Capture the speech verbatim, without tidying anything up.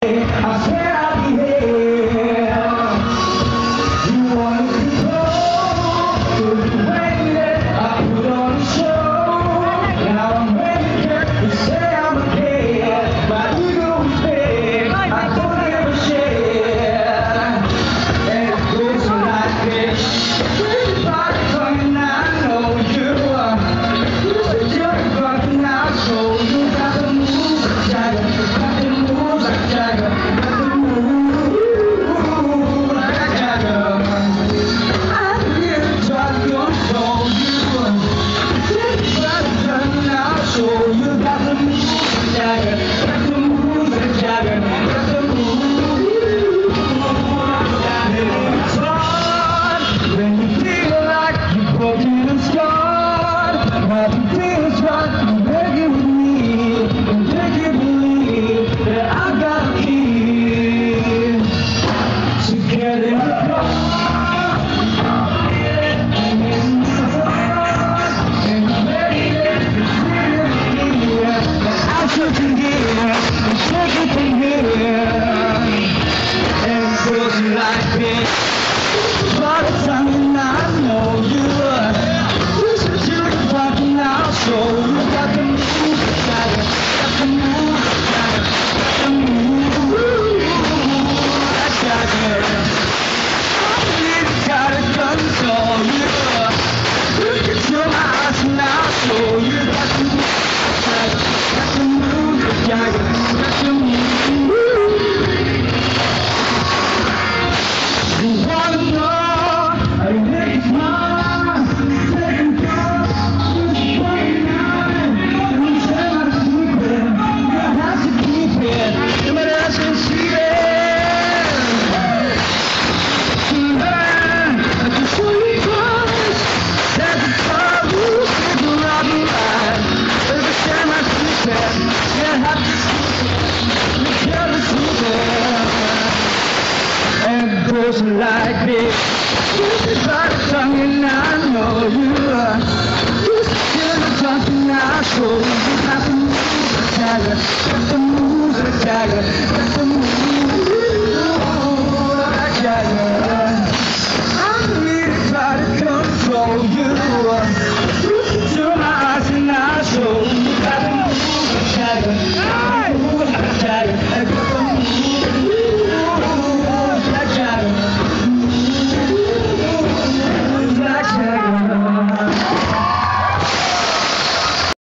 I swear I'll be here. You want to control, so you waited. I put on a show. Now I'm ready to say I'm okay. My ego is big, I don't ever share. And it goes like this. Everybody's coming, I know you are. You said you're fucking out, so you got to move, jagger. Got to move like jagger. Got to move like a jagger. I'm here to try to control you. Everybody's coming out, so you got to move like jagger. Got to move like jagger. Got to move like jagger. It's hard when you feel like you're broken and scarred. Nothing feels right, you make it with me, and make you believe that I got a key to get in the car, and in the heart, and you made it, you feel it here, that I should be here, and take it from here, and it goes like this. By the time you I know you are, you said you were fucking out, so you got to move, got to move, got to move, got to. I really gotta control you. Look into my eyes now, so you got to move, got to move, got to move. You wanna know? I make it mine. Second thought, just one night. Don't tell my secret. You have to keep it. Nobody else can see it. Tonight, I just want you close. Second thought, you figure out the line. Baby, share my secret. You have to keep it. You gotta keep it. And it goes like this. By the tongue and I know you are. You still the something I show. You have to move the jagger, have to move the jagger.